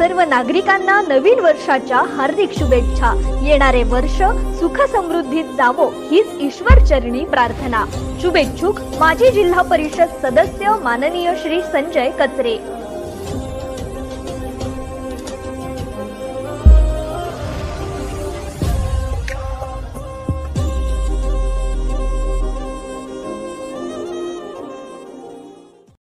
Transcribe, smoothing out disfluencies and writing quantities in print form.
सर्व नागरिकांना नवीन वर्षाच्या हार्दिक शुभेच्छा। येणारे वर्ष सुख समृद्धीत जावो हीच ईश्वर चरणी प्रार्थना। शुभेच्छुक माजी जिल्हा परिषद सदस्य माननीय श्री संजय कचरे।